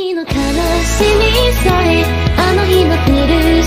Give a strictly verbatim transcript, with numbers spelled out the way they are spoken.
の悲しみさえあの日のフィル